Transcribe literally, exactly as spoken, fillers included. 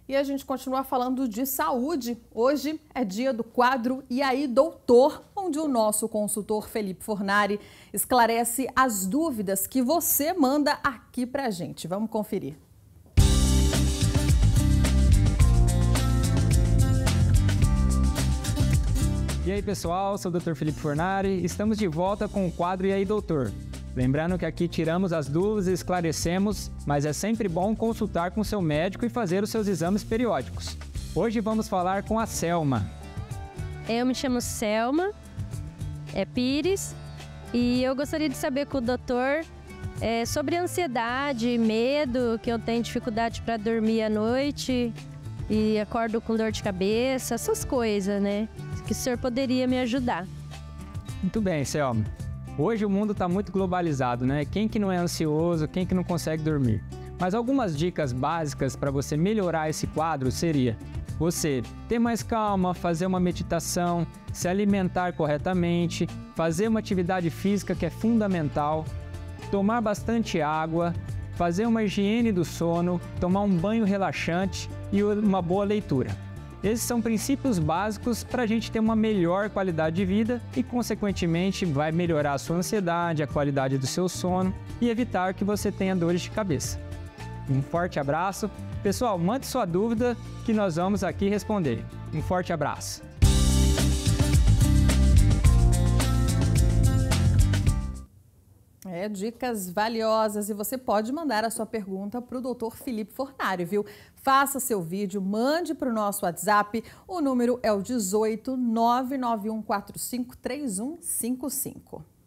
E a gente continua falando de saúde. Hoje é dia do quadro E aí, doutor, onde o nosso consultor Felipe Fornari esclarece as dúvidas que você manda aqui pra gente. Vamos conferir. E aí, pessoal, sou o doutor Felipe Fornari. Estamos de volta com o quadro E aí, doutor? Lembrando que aqui tiramos as dúvidas e esclarecemos, mas é sempre bom consultar com o seu médico e fazer os seus exames periódicos. Hoje vamos falar com a Selma. Eu me chamo Selma, é Pires, e eu gostaria de saber com o doutor é, sobre ansiedade, medo, que eu tenho dificuldade para dormir à noite e acordo com dor de cabeça, essas coisas, né? Que o senhor poderia me ajudar. Muito bem, Selma. Hoje o mundo está muito globalizado, né? Quem que não é ansioso, quem que não consegue dormir? Mas algumas dicas básicas para você melhorar esse quadro seria você ter mais calma, fazer uma meditação, se alimentar corretamente, fazer uma atividade física que é fundamental, tomar bastante água, fazer uma higiene do sono, tomar um banho relaxante e uma boa leitura. Esses são princípios básicos para a gente ter uma melhor qualidade de vida e, consequentemente, vai melhorar a sua ansiedade, a qualidade do seu sono e evitar que você tenha dores de cabeça. Um forte abraço. Pessoal, mande sua dúvida que nós vamos aqui responder. Um forte abraço. É, dicas valiosas, e você pode mandar a sua pergunta para o doutor Felipe Fornari, viu? Faça seu vídeo, mande para o nosso WhatsApp, o número é o dezoito, nove nove um quatro cinco, três um cinco cinco.